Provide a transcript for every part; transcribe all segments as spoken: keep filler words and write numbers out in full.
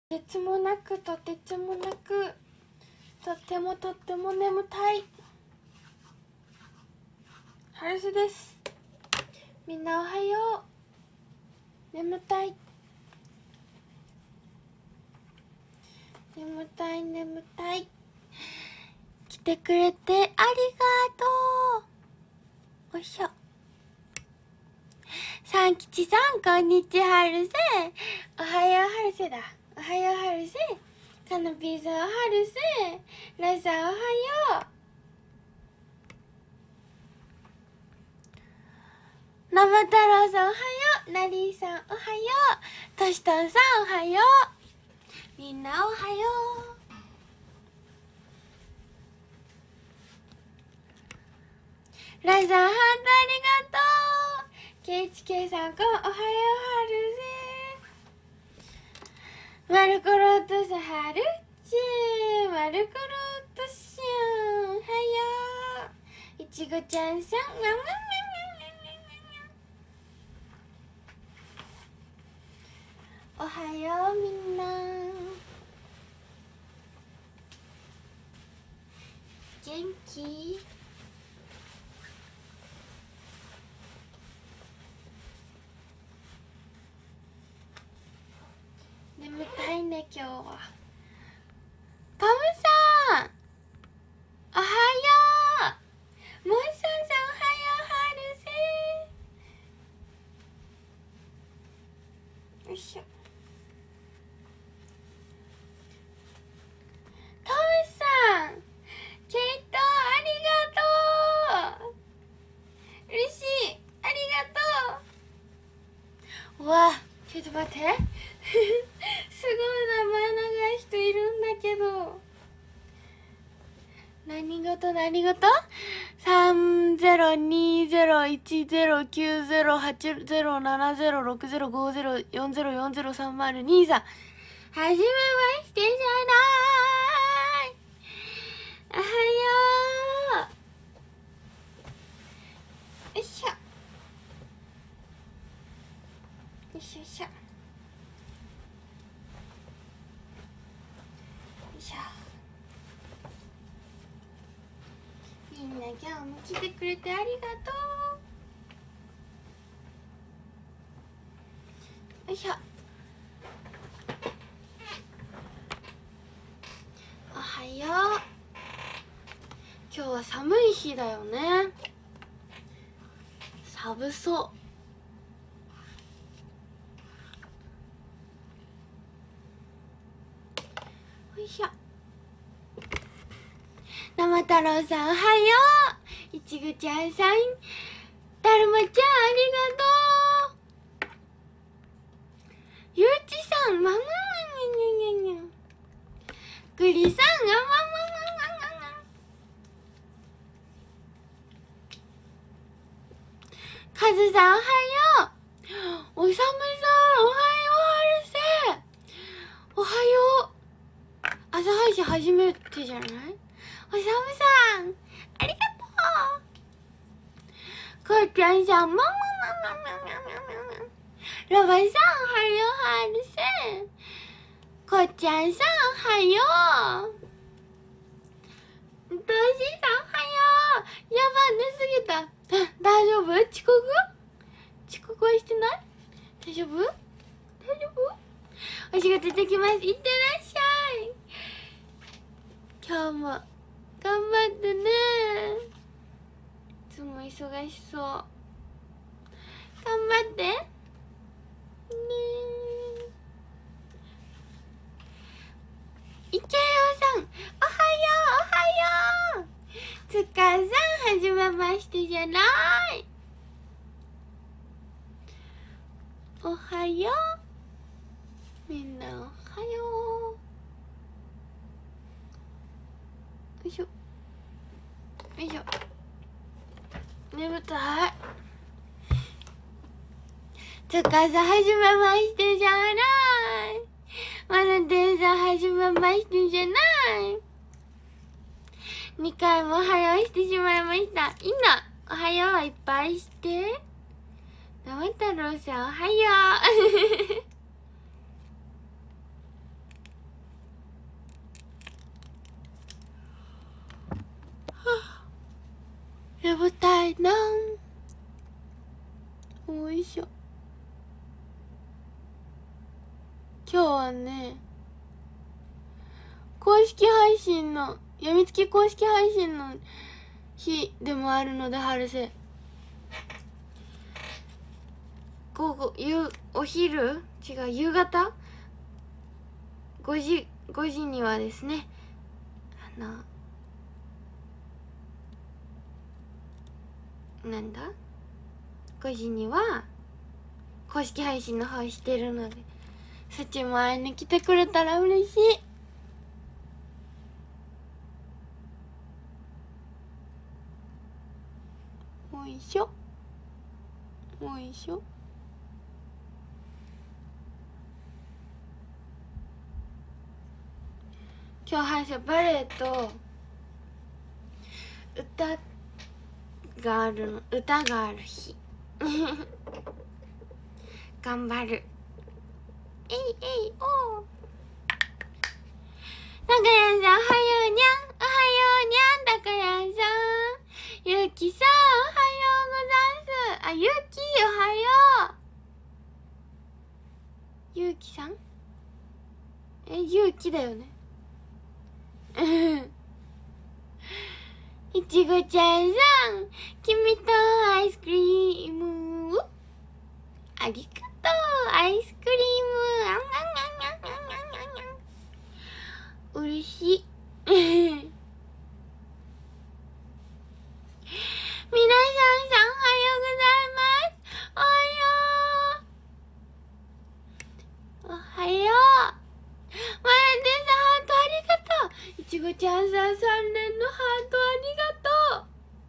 とてつもなくとてつもなくとってもとっても眠たいハルスです。みんなおはよう。眠たい眠たい眠たい。来てくれてありがとう。おいしょ。三吉さんこんにちは。ハルセおはよう。ハルセだ。おはようハルセ。カナピーさんハルセ。ライさんおはよう。生太郎さんおはよう。ナリーさんおはよう。トシトンさんおはよう。みんなおはよう。ライさんハートありがとう。ケイエイチケー さんこんおはよう。ハルセマルコロットさはるっちーマルコロットしゃんおはよう。いちごちゃんさんおはよう。みんな元気？眠たいね今日は。トムさんおはよう。モンソンさんおはよう。ハルセよいしょ。トムさんケイトありがとう。嬉しい。ありがとう。うわちょっと待ってすごい名前長い人いるんだけど何事何事 さんゼロにゼロいちゼロきゅうゼロはちゼロななゼロろくゼロごゼロよんゼロよんゼロさんゼロにさんはじめましてじゃないおはよう。よいしょよいしょよいしょよいしょ。みんな今日も来てくれてありがとう。よいしょ。おはよう。今日は寒い日だよね。寒そう。よいしょ。生太郎さんおはよう。いちごちゃんさんだるまちゃんありがとう。ゆうちさんママママニャニャニャニャグリさんがママママママカズさんおはよう。おさむさんおはよう。はるせおはよう。朝配信初めてじゃない？おさむさんありがとう。こうちゃんさんママママママママロバさんおはよう。はるせこうちゃんさんおはよう。としさんおはよう。やば寝すぎた。大丈夫？遅刻？遅刻はしてない？大丈夫？大丈夫？お仕事行ってきます。いってらっしゃい。今日も頑張ってね。いつも忙しそう。頑張ってね。いけよさんおはよう。おはよう。つかさんはじめましてじゃない。おはよう。みんなおはよう。よいしょよいしょ。眠たい。つかさんはじめましてじゃない。まなてんさんはじめましてじゃない。にかいもおはようしてしまいました。いいな。おはようはいっぱいして。生太郎さんおはようなーん。よいしょ。今日はね、公式配信のやみつき公式配信の日でもあるので、春瀬午後夕お昼違う夕方ごじごじにはですね、あのなんだごじには公式配信の方してるので、そっちも会いに来てくれたら嬉しい。おいしょおいしょ。今日配信バレエと歌があるの歌がある日頑張る。えいえいおー。たかやさんおはようにゃん、おはようにゃん。たかやさん、ゆうきさんおはようございます。あ、ゆうきおはよう。ゆうきさんえ、ゆうきだよねいちごちゃんさん、君とアイスクリームありがとう。アイスクリームあんあんあんあんあんあんあん。うれしい皆さんさんおはようございます。おはようおはよう。まやでさんハートありがとう。いちごちゃんさんさん連のハートありがとう。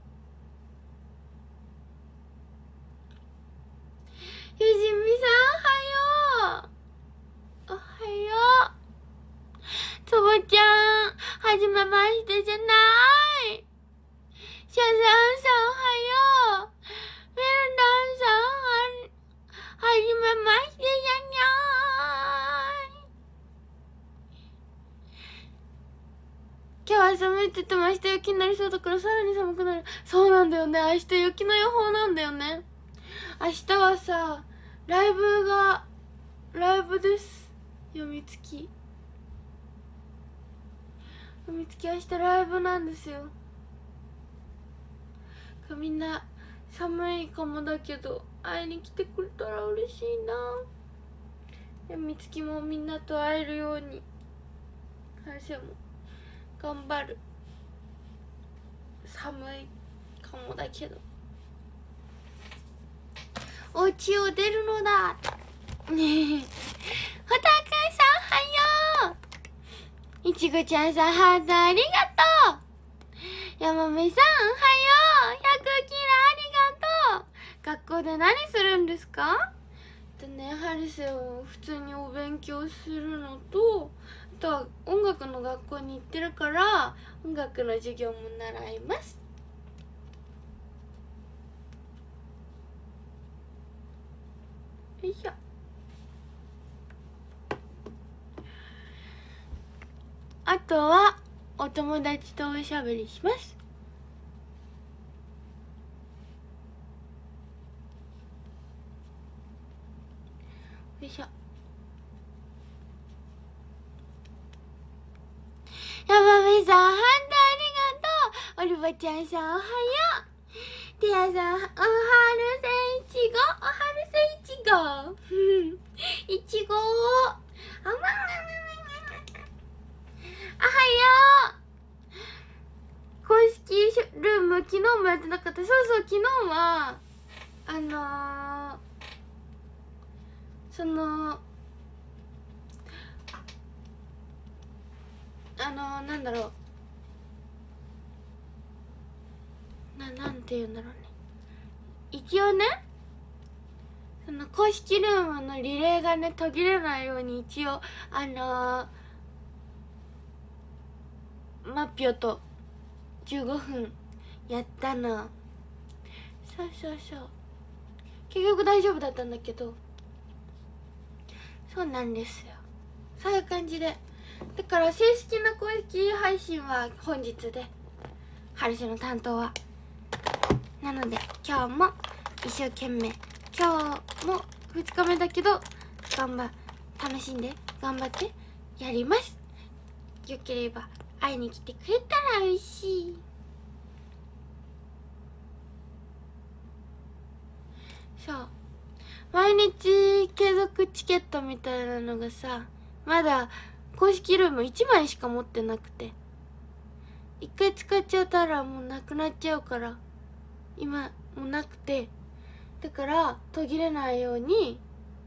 ゆじみさんおはよう。おはよう。つぼちゃんはじめましてじゃない。シャザンさんおはよう。メルダンさんははじめましてじゃにゃーい。今日は寒いって言ってました。雪になりそうだからさらに寒くなる。そうなんだよね。明日雪の予報なんだよね。明日はさライブがライブです。読みつき読みつき明日ライブなんですよ。みんな寒いかもだけど会いに来てくれたら嬉しいな。読みつきもみんなと会えるように私も頑張る。寒いかもだけどお家を出るのだねえ。ほたくんさんはよう。いちごちゃんさんハートありがとう。やまめさんおはよう。ひゃくキラありがとう。学校で何するんですか？とね、ハリセを普通にお勉強するのと、あとは音楽の学校に行ってるから音楽の授業も習います。よいしょ。あとはお友達とおしゃべりします。よいしょ。やまみさんハンドありがとう。オルバちゃんさんおはよう。ティアさんおはるせいちごおはるせいちごいちごあまんあおはよう。公式ルーム昨日もやってなかった。そうそう、昨日はあのー、そのあのー、なんだろうな、なんて言うんだろうね。一応ね、その公式ルームのリレーがね途切れないように一応あのー、マッピョとじゅうごふんやったの。そうそうそう、結局大丈夫だったんだけど、そうなんですよ。そういう感じで、だから正式な公式配信は本日で、ハルセの担当はななので今日も一生懸命、今日もふつかめだけど頑張楽しんで頑張ってやります。よければ会いに来てくれたら嬉しい。そう、毎日継続チケットみたいなのがさ、まだ公式ルームいちまいしか持ってなくて、いっかい使っちゃったらもうなくなっちゃうから、今もなくて、だから途切れないように、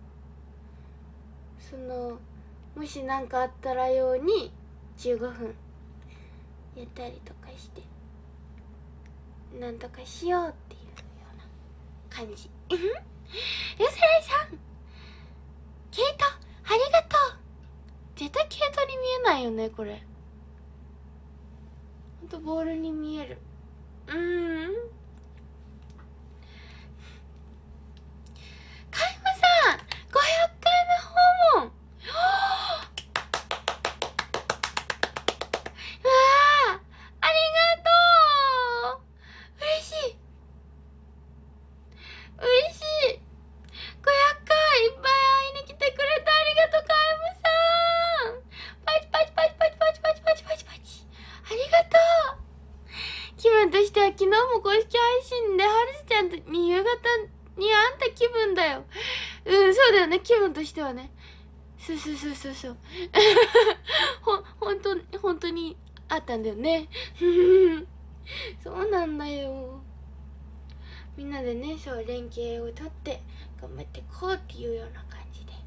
そのもし何かあったらようにじゅうごふんやったりとかしてなんとかしようっていうような感じ。ゆずらいさん、毛糸ありがとう。絶対毛糸に見えないよねこれ。ほんとボールに見える。うーん。かいむさん、ごひゃっかいめ訪問。うわあ、ありがとう。嬉しい嬉しい。ごひゃっかいいっぱい会いに来てくれてありがとう、かいむさん。パチパチパチパチパチパチパチパチパチ、ありがとう。気分としては昨日も公式配信でハルスちゃんに夕方に会った気分だよ。うん、そうだよね、気分としてはね。そうそうそうそうそうほほんとほんとにあったんだよねそうなんだよ。みんなでね、そう連携をとって頑張っていこうっていうような感じで。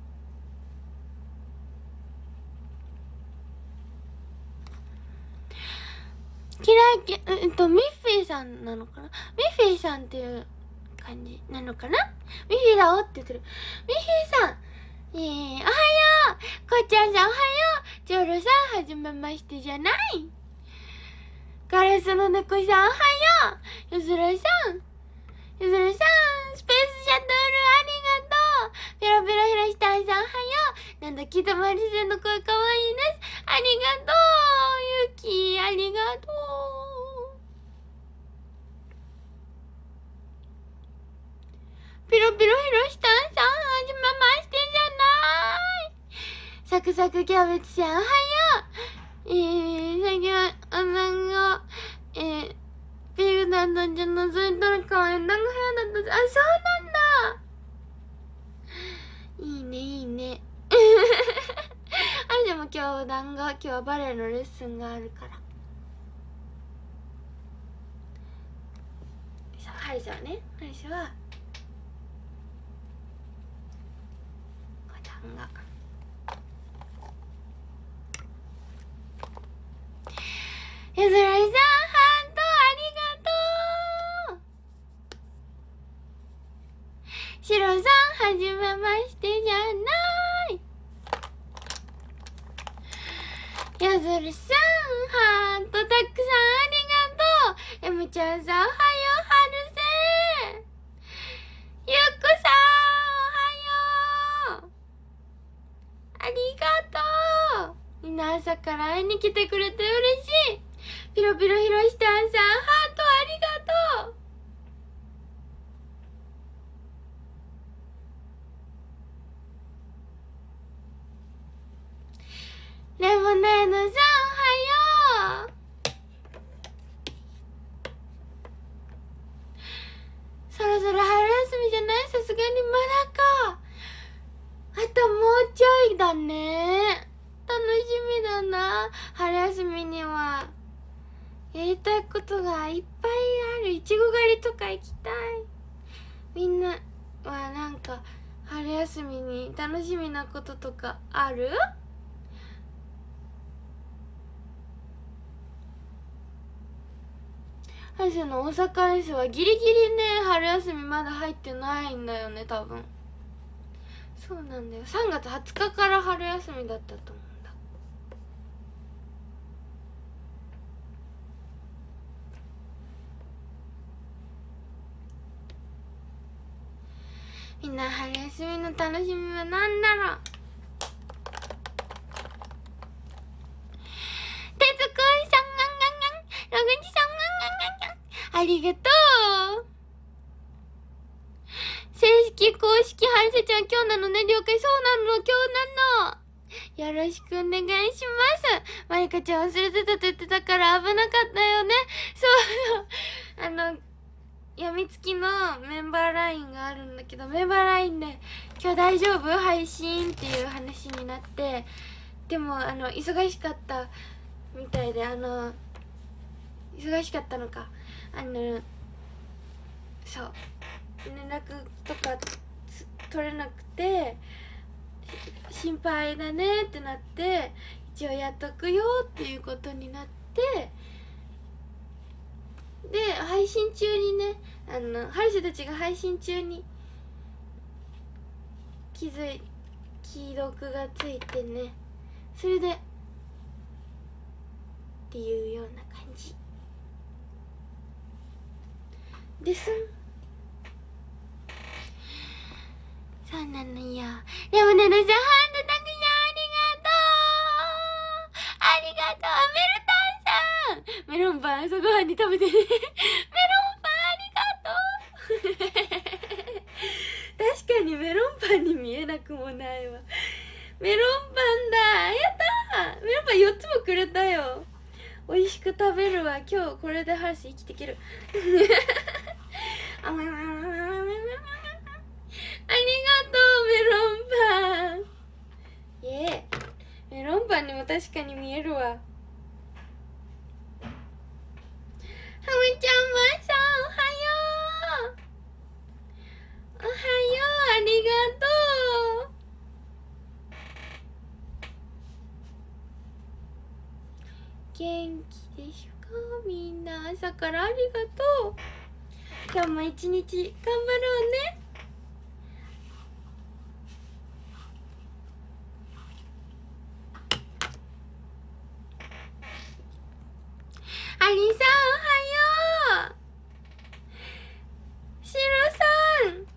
キラキえっとミッフィーさんなのかな、ミッフィーさんっていう感じなのかな。ミッフィーだおって言ってる。ミッフィーさん、えー、おはよう。こうちゃんさんおはよう。ジョロさんはじめましてじゃない。ガラスの猫さんおはよう。ゆずらさん、ゆずらさん、スペースシャトルありがとう。ペロペロひろしたんさんおはよう。なんだきとまりせんの声かわいいです。ありがとう。ゆきありがとう。ピロピロひろしたんさんはじめましてじゃない。サクサクキャベツさんおはよう。えー、最近はおさんがえーピーグだったんじゃなそれとらかわいい長部屋だった。あ、そうなんだ。いいねいいねあれでも今日団子、今日はバレエのレッスンがあるから。そう、ハリさんはね、ハリさんは団子ゆずらいさん、ハートありがとう。シロさん、はじめましてじゃない。ゆずるさん、ハートたくさんありがとう。エムちゃんさん、おはよう、はるせ。ゆっこさん、おはよう。ありがとう。みんな朝から会いに来てくれて嬉しい。ピロピロひろしたんさん、ハートありがとう。レモネードさん、おはよう。そろそろ春休みじゃない？さすがにまだか。あともうちょいだね。楽しみだな。春休みにはやりたいことがいっぱいある。いちご狩りとか行きたい。みんなはなんか春休みに楽しみなこととかある？ハリセの大阪遠征はギリギリね、春休みまだ入ってないんだよね、多分。そうなんだよ、さんがつはつかから春休みだったと思うんだ。みんな春休みの楽しみは何だろう。てつくんさん、がんがんがん、ろぐじさん、がんがんがんがん、ありがとう。 なのね。了解。そうなの。今日なの。よろしくお願いします。まゆかちゃん忘れてたと言ってたから危なかったよね。そう。あの、やみつきのメンバーラインがあるんだけど、メンバーラインで今日大丈夫配信っていう話になって、でもあの忙しかったみたいで、あの忙しかったのか、あのそう連絡とか取れなくて心配だねってなって、一応やっとくよっていうことになって、で配信中にね、あのハルセたちが配信中に気づい既読がついてね、それでっていうような感じですん。そうなのよ。でもね、ルジャハンドたくさんありがとう。ありがとう。メルタンさん、メロンパン朝ごはんに食べてね。メロンパンありがとう。確かにメロンパンに見えなくもないわ。メロンパンだ。やったー。メロンパンよっつもくれたよ。美味しく食べるわ。今日これでハルス生きていける。ありがとうメロンパン。イエー。メロンパンにも確かに見えるわ。ハムちゃんまさんおはよう。おはよう。ありがとう。元気でしょかみんな。朝からありがとう。今日も一日頑張ろうね。アリさんおはよう。シロさんマフラー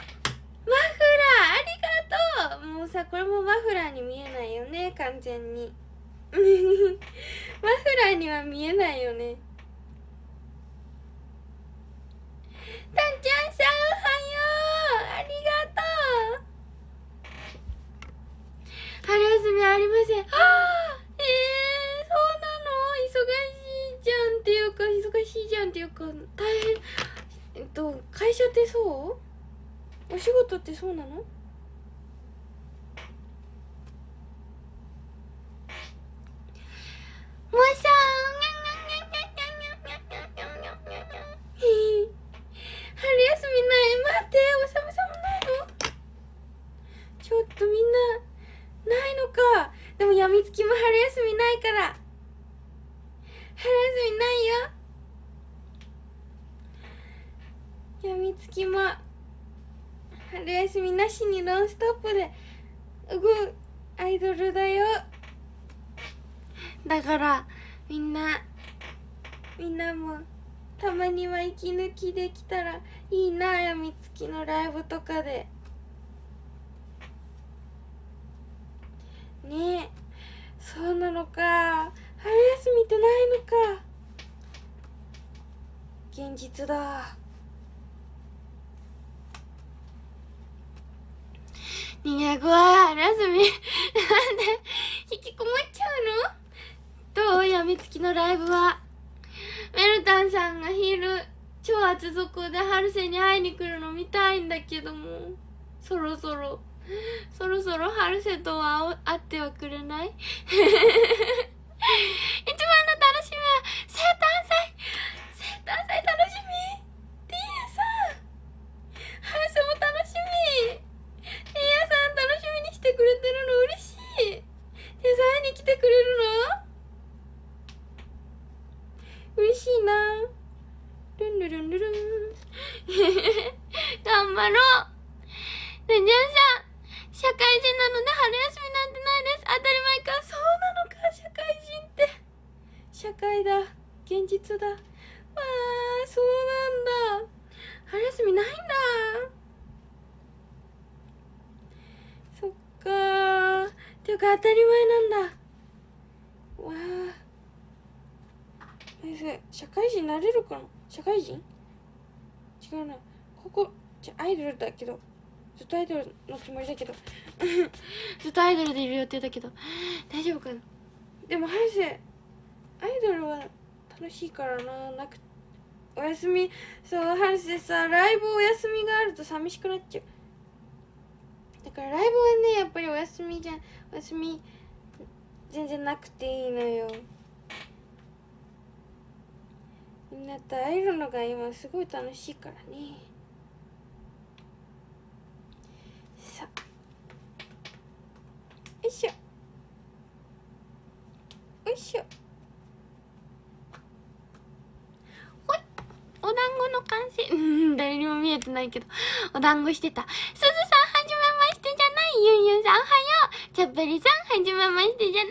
ありがとう。もうさ、これもマフラーに見えないよね、完全に。マフラーには見えないよね。たんちゃんさんおはよう。ありがとう。春休みありません。はあ、えー、そうなの？忙しいじゃんっていうか、忙しいじゃんっていうか、大変。えっと、会社ってそう？お仕事ってそうなの？もうさ春休みない。待って、おさむさむないの？ちょっとみんなないのか。でもやみつきも春休みないから。春休みないよ。やみつきも春休みなしにノンストップでうぐアイドルだよ。だからみんなみんなもたまには息抜きできたらいいな。やみつきのライブとかでねえ。そうなのか。春休みってないのか。現実だ。逃げ怖い。春休みなんで引きこもっちゃうの？どう？やみつきのライブは。メルタンさんが昼超厚底で春瀬に会いに来るの見たいんだけども、そろそろそろそろ春瀬とは会ってはくれない？一番の楽しみは生誕祭。生誕祭楽しみ。ティーヤさん、春瀬も楽しみ。ティーヤさん楽しみにしてくれてるの嬉しい。手伝いに来てくれるの嬉しいな。ルンルルンルルン頑張ろう。で、じゃあさ、社会人なので春休みなんてないです。当たり前か。そうなのか。社会人って社会だ。現実だ。わー、そうなんだ。春休みないんだ。そっかー。ていうか当たり前なんだ。わー、社会人になれるかな。社会人違うな。ここじゃアイドルだけどずっとアイドルのつもりだけどずっとアイドルでいる予定だけど大丈夫かな。でも早瀬アイドルは楽しいからな。なくお休み、そう早瀬さ、ライブお休みがあると寂しくなっちゃう。だからライブはねやっぱりお休みじゃん、お休み全然なくていいのよ。みんなと会えるのが今すごい楽しいからね。さあよいしょよいしょ。ほい、お団子の完成誰にも見えてないけどお団子してた。すずさんはじめましてじゃない。ゆんゆんさんおはよう。ちゃっぷりさんはじめましてじゃない。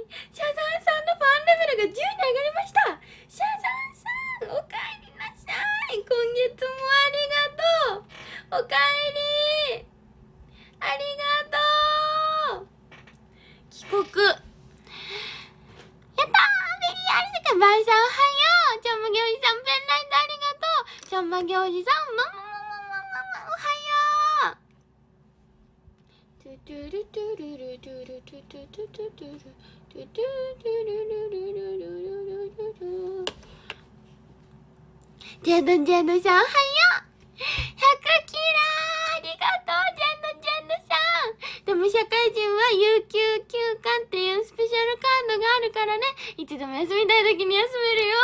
シャザンさんのファンレベルがじゅうに上がりました。シャザンさんおかえりなさい。今月もありがとう。おかえりありがとう。帰国やったー。ベリーアルセカバイさんおはよう。ちゃんまぎょうじさんペンライトありがとう。ちゃんまぎょうじさんままままままおはよう。トゥトゥルトゥルルトゥルトゥトゥトゥトゥトゥルトゥトゥトゥルルルルルルルルル。ジェドジェドさんおはよう。ひゃくキラーありがとうジェドジェドさん。でも社会人は有給休暇っていうスペシャルカードがあるからね、いつでも休みたい時に休めるよ。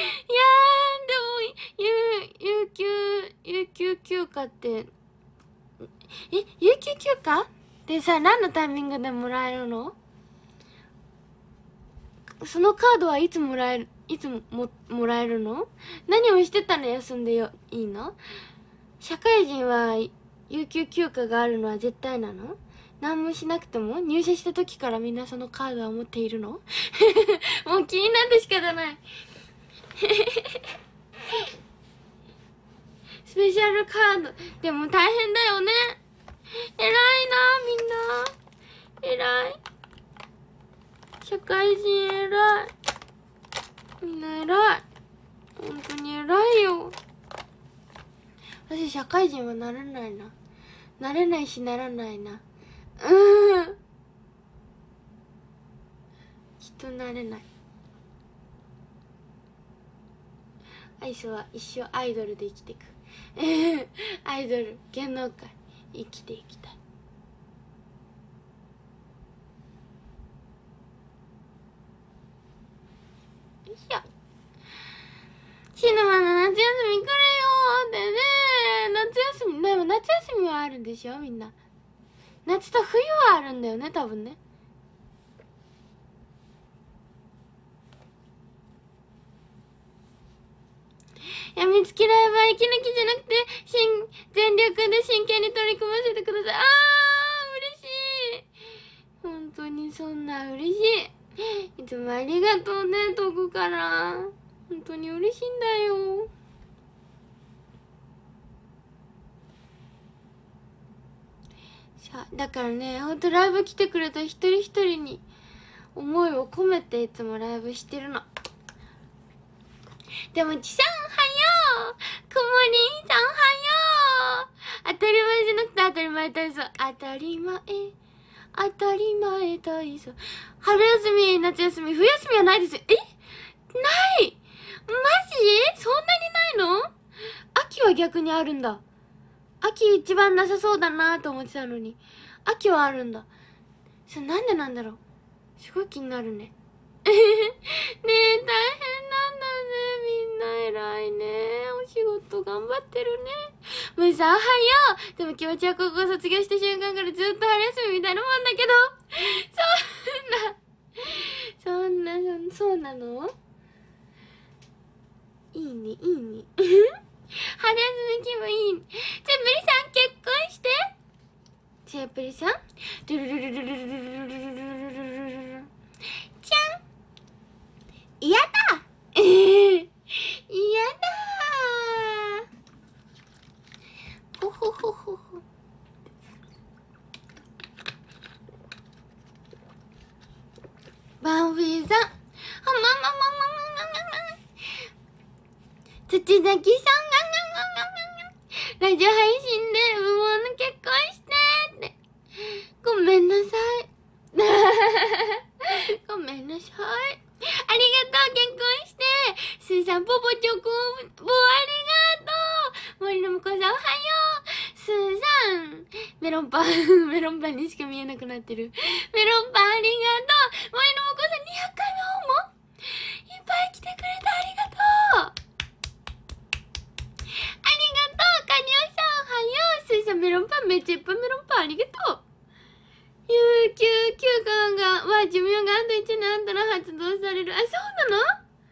いやーでも有有給有給休暇ってえ有給休暇ってさ何のタイミングでもらえるの？そのカードはいつもらえるいつも も, もらえるの？何をしてたら休んでよいいの？社会人は有給休暇があるのは絶対なの？何もしなくても入社した時からみんなそのカードは持っているの？もう気になって仕方ないスペシャルカードでも大変だよね。偉いなみんな。偉い。社会人偉い。みんな偉い。本当に偉いよ。私社会人はならないな。なれないしならないな。うんきっとなれない。アイスは一生アイドルで生きていくアイドル芸能界生きていきたい。よいしょ。シネマの夏休み来るよーってね。夏休みでも夏休みはあるんでしょみんな。夏と冬はあるんだよね多分ね。やみつきライブは息抜きじゃなくてしん全力で真剣に取り組ませてください。あー嬉しい。本当にそんな嬉しい。いつもありがとうね遠くから。本当に嬉しいんだよ。さあだからねほんとライブ来てくれた一人一人に思いを込めていつもライブしてるの。でもちさんおはよう。くもりんさんおはよう。当たり前じゃなくて当たり前体操。当たり前当たり前体操。春休み夏休み冬休みはないですよ。えないマジそんなにないの？秋は逆にあるんだ。秋一番なさそうだなと思ってたのに秋はあるんだ。それなんでなんだろう。すごい気になるねねえ大変なんだね。みんな偉いね。お仕事頑張ってるね。むさおはよう。でも気持ちは高校卒業した瞬間からずっと春休みみたいなもんだけどそんなそんなそうなの？いいねいいね春休み気分いいね。チェプリさん結婚して。チェプリさんルルルルルルルルルルルルルルルちゃん嫌だええ嫌だほほほほほ。バンフィーさんはまままままままま土崎さんがががががラジオ配信で無謀な結婚ごめんなさい。ごめんなさい。ありがとう、結婚して。スーさん、ポポチョコ、ボありがとう。森の向こうさん、おはよう。スーさん、メロンパン、メロンパンにしか見えなくなってる。メロンパン、ありがとう。森の向こうさん、にひゃっかいめ訪問いっぱい来てくれてありがとう。ありがとう、カニオさん、おはよう。スーさん、メロンパン、めっちゃいっぱいメロンパン、ありがとう。有給休暇が、は寿命があといちねんあったら発動される。あ、そうなの？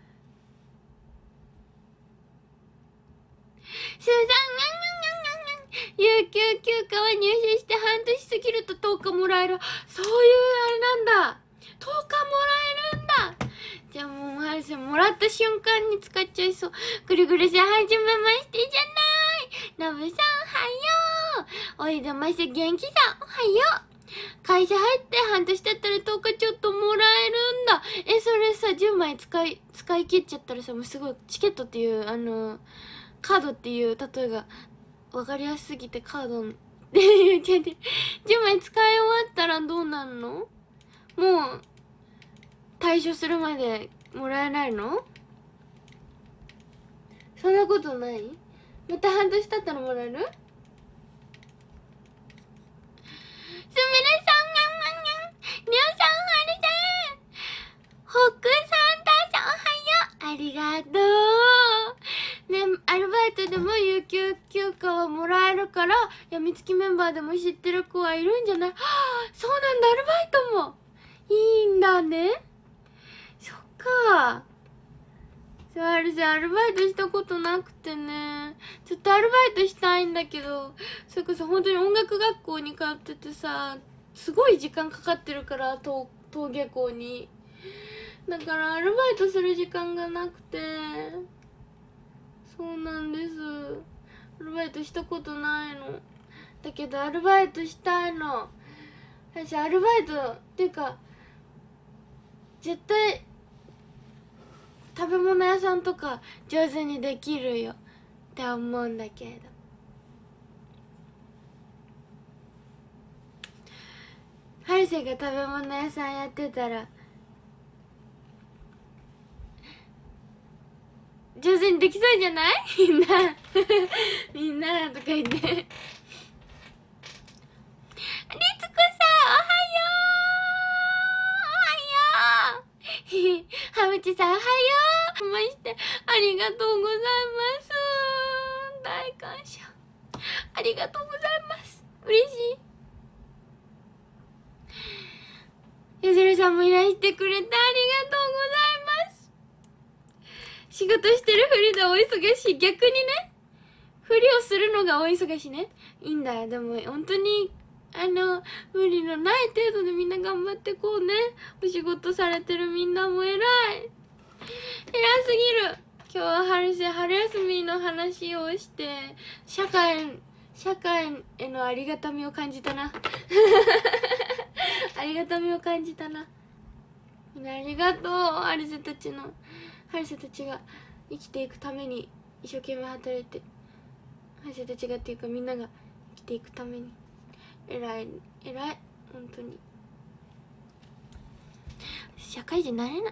スーさん、有給休暇は入社して半年過ぎるととおかもらえる。そういうあれなんだ。とおかもらえるんだ。じゃあもう、はるさん、もらった瞬間に使っちゃいそう。ぐるぐるさん、はじめましてじゃない。のぶさん、おはよう。おいでまして、元気さん、おはよう。会社入って半年経ったらとおかちょっともらえるんだ。え、それさ、じゅうまい使い、使い切っちゃったらさ、もうすごい、チケットっていう、あの、カードっていう、例えが、わかりやすすぎてカードって言っちゃって、じゅうまい使い終わったらどうなんの？もう、退所するまでもらえないの？そんなことない？また半年経ったらもらえる？すみれさん、にゃんにゃんにゃん。りょうさん、はるさん。ホックサンタさん、おはよう。ありがとう。ね、アルバイトでも有給休暇はもらえるから、やみつきメンバーでも知ってる子はいるんじゃない？はぁ、そうなんだ、アルバイトも。いいんだね。そっか。そう、あるじゃん、アルバイトしたことなくてね。ちょっとアルバイトしたいんだけど、それこそ本当に音楽学校に通っててさ、すごい時間かかってるから、登下校に。だからアルバイトする時間がなくて。そうなんです。アルバイトしたことないの。だけどアルバイトしたいの。私アルバイトっていうか、絶対食べ物屋さんとか上手にできるよって思うんだけれど、ハルセが食べ物屋さんやってたら上手にできそうじゃない？みんなみんなとか言って。りつこさん、おはよう。おはよう。はむちさん、おはよう。ましてありがとうございます。大感謝。ありがとうございます。嬉しい。ゆずるさんもいらしてくれてありがとうございます。仕事してるふりでお忙しい。逆にね、ふりをするのがお忙しいね。いいんだよ。でも本当にあの無理のない程度でみんな頑張ってこうね。お仕事されてるみんなも偉い。偉すぎる。今日は春せ春休みの話をして社会社会へのありがたみを感じたな。ありがたみを感じたな。みんなありがとう。ハルセたちのハルセたちが生きていくために一生懸命働いて、ハルセたちがっていうかみんなが生きていくために偉い偉い。本当に社会人なれない。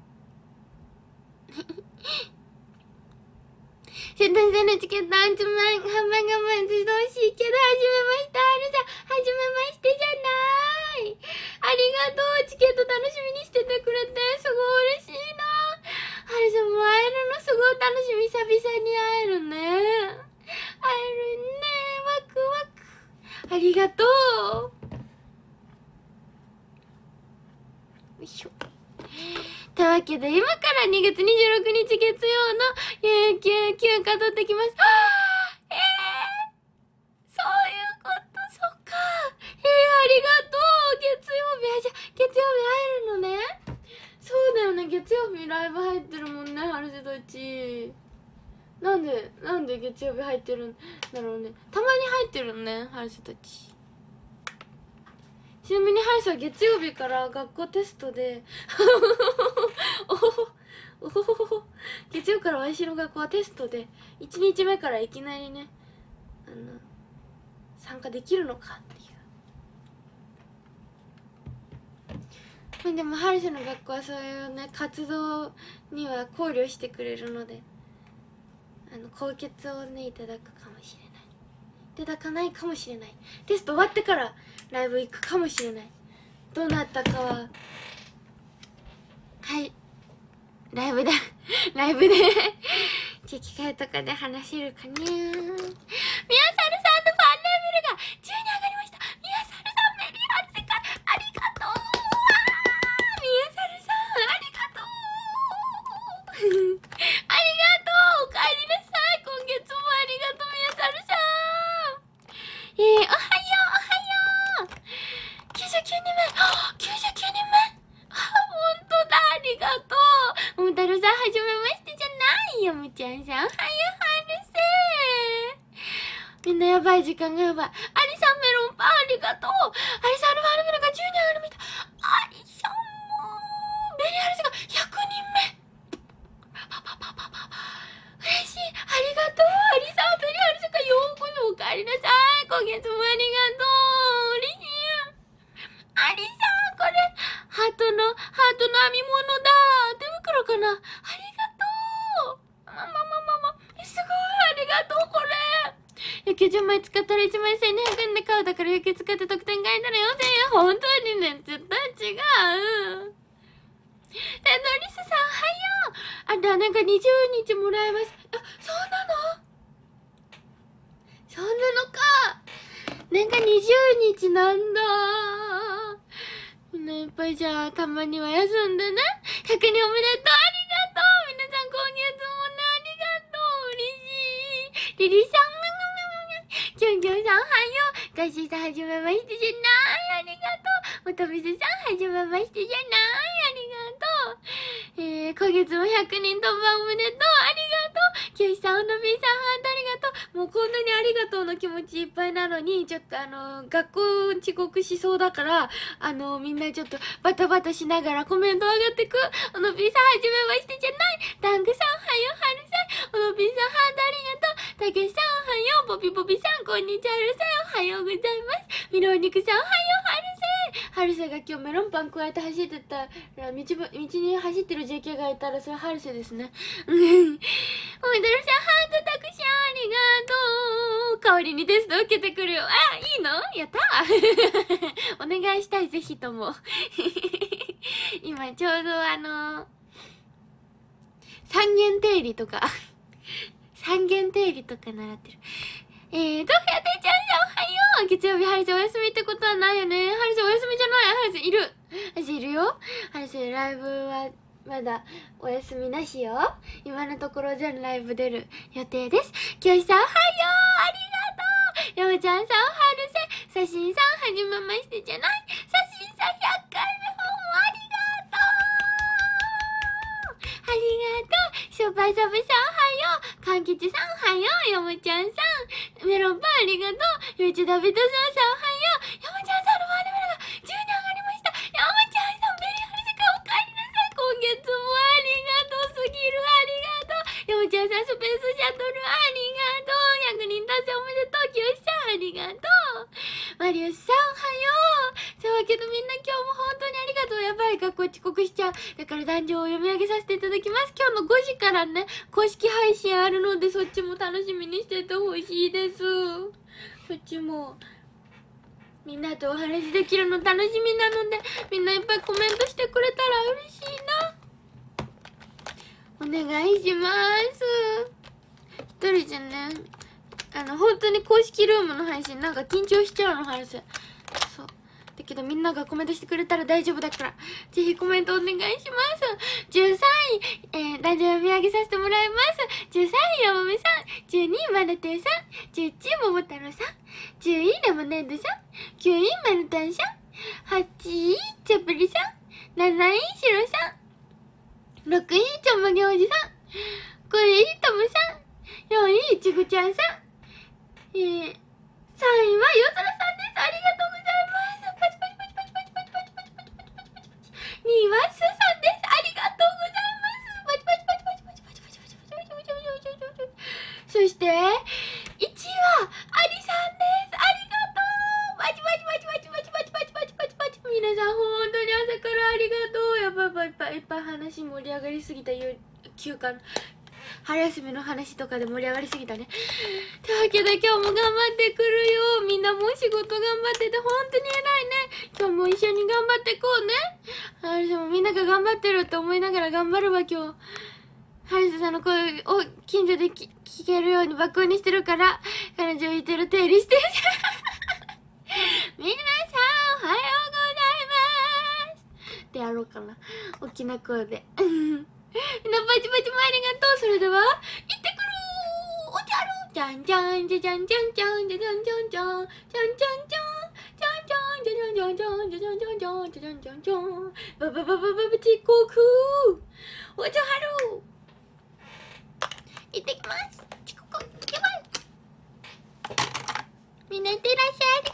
出店生のチケット集まん販売が待ち遠しいけど、はじめまして、はるさん。はじめましてじゃない。ありがとう。チケット楽しみにしててくれて、すごい嬉しいな。はるさんも会えるのすごい楽しみ。久々に会えるね。会えるね。ワクワク。ありがとう。よいしょ。というわけで、今からにがつにじゅうろくにち月曜の有給休暇取ってきます。はぁ、えー、そういうこと、そっか。えー、ありがとう。月曜日、あ、じゃあ、月曜日会えるのね。そうだよね、月曜日ライブ入ってるもんね、ハルセたち。なんで、なんで月曜日入ってるんだろうね。たまに入ってるのね、ハルセたち。ちなみにハルセは月曜日から学校テストでおほほおほほほ月曜から私の学校はテストでいちにちめからいきなりね、あの参加できるのかっていうでもハルセの学校はそういうね活動には考慮してくれるので、あの高血をねいただくかもしれない、いただかないかもしれない、テスト終わってからライブ行くかもしれない、どうなったかははいライブでライブでじゃあ機会とかで話せるかにゃー。みやさるさんのファンレベルがじゅうに上がりました。みやさるさん、メリーハルセかありがとう。みやさるさんありがとうありがとう、おかえりなさい。今月もありがとうみやさるさん。えー、おはようおはよう。きゅうじゅうきゅうにんめ、きゅうじゅうきゅうにんめ、あ、ほんとだ、ありがとう。ももたろさんはじめましてじゃないよ。むちゃんさんおはよう、はるせー。みんなやばい、時間がやばい。アリさんメロンパンありがとう。アリさんのファルメルがじゅうに上がるみたい。アリさんもベリーハルセがひゃくにんめ。パパパパパパ嬉しい、ありがとう。アリさん、ベリーハルセかようこそおかえりなさい。今月もありがとう。嬉しい。アリさん、これハートのハートの編み物だ。手袋かな。ありがとう。まままままえ、すごい、ありがとう。これ有給じゅうまい使ったらいちまんせんにひゃくえんで買う。だから有給使って特典買えたらよんせんえん。本当にね、絶対違う。え、ノリスさん、おはよう。あ、だ、なんかにじゅうにちもらえます。あ、そうなのそうなのか。なんかにじゅうにちなんだ。みんなやっぱりじゃあ、たまには休んでね。ひゃくにんおめでとう。ありがとう。皆さん今月もね、ありがとう。嬉しい。リリーさん、キョンキョンさん、おはよう。ガッシーさん、はじめましてじゃない。ありがとう。もとみせさん、はじめましてじゃない。ありがとう。えー、今月もひゃくにん突破おめでとう。ありがとう。キョイさん、おのびーさん、ハートありがとう。もうこんなにありがとうの気持ちいっぱいなのに、ちょっとあの、学校遅刻しそうだから、あの、みんなちょっとバタバタしながらコメント上がってく。おのびーさん、はじめましてじゃない。ダンクさん、おはよう、はるさん。おのびーさん、ハートありがとう。たけしさん、おはよう。ボビボビさん、こんにちは、はるさん。おはようございます。みろおにくさん、おはよう、はるさん。はるさんが今日メロンパン加えて走ってたら、道ぶ、道に走ってる ジェーケー がいたら、それははるさんですね。うん。おめでとうさん、ハートたくさんありがとう。代わりにテスト受けてくるよ。あ、いいの？やったーお願いしたい、ぜひとも。今ちょうどあの、三元定理とか、三元定理とか習ってる。えー、どうやってちゃんさん、おはよう。月曜日、はるせお休みってことはないよね。はるせお休みじゃない。はるせいる。はるせいるよ。はるせライブはまだお休みなしよ。今のところ全ライブ出る予定です。きょいさん、おはよう。ありがとう。ようちゃんさん、はるせ。さしんさん、はじめましてじゃない。さしんさん、ひゃっかいめ訪問ありがとう。ありがとう。しょばさぶさん、おはよう。かんきちさん、おはよう。よもちゃんさん、メロンパンありがとう。ゆうちだびとさんさん、おはよう。よもちゃんさんのファンレベルがじゅうに上がりました。よもちゃんさん、ベリーハルセかおかえりなさい。今月もありがとうすぎる。ありがとう。よもちゃんさん、スペースシャトルありがとう。ひゃくにん達成おめでとう。きよしさん、ありがとう。マリウスさん、おはよう。そうだけどみんな今日も本当にありがとう。やばい、学校遅刻しちゃう。だから壇上を読み上げさせていただきます。今日のごじからね、公式配信あるので、そっちも楽しみにしててほしいです。そっちもみんなとお話できるの楽しみなので、みんないっぱいコメントしてくれたら嬉しいな。お願いします。一人じゃね、あの本当に公式ルームの配信なんか緊張しちゃうの、話す。そうだけどみんながコメントしてくれたら大丈夫だから、ぜひコメントお願いします。じゅうさんい、えー、ラジオ読み上げさせてもらいます。じゅうさんい、やもめさん。じゅうにい、まなてんさん。じゅういちい、ももたろさん。じゅうい、レモネードさん。きゅうい、まるたんさん。はちい、チャプリさん。なない、しろさん。ろくい、ちょんまげおじさん。ごい、ともさん。よんい、ちぐちゃんさん。えー、さんいはよそらさんです。ありがとうございます。パチパチパチパチパチパチパチパチパチパチパチパチパチ。にいはスーさんです。ありがとうございます。パチパチパチパチパチパチパチパチパチパチパチパチパチパチパチ。そしていちいはアリさんです。ありがとう。パチパチパチパチパチパチパチパチパチパチ。皆さん本当に朝からありがぱいいっぱい話盛り上がりすぎた休暇春休みの話とかで盛り上がりすぎたね。というわけで今日も頑張ってくるよ。みんなも仕事頑張ってて本当に偉いね。今日も一緒に頑張ってこうね。あれでもみんなが頑張ってるって思いながら頑張るわ今日。ハリスさんの声を近所で聞けるように爆音にしてるから、彼女言ってる手入りしてる。皆さんおはようございますってやろうかな。大きな声で。みんなパチパチもありがとう。それでは、行ってくるーおじゃるじゃんじゃんじゃじゃんじゃんじゃんじゃじゃんじゃんじゃんじゃんじゃんじゃんじゃんじゃんじゃんじゃじゃんじゃんじゃんじゃじゃんじゃんじゃんババババババチコクーおじゃはる行ってきます。ちこくやばいみんないってらっしゃい。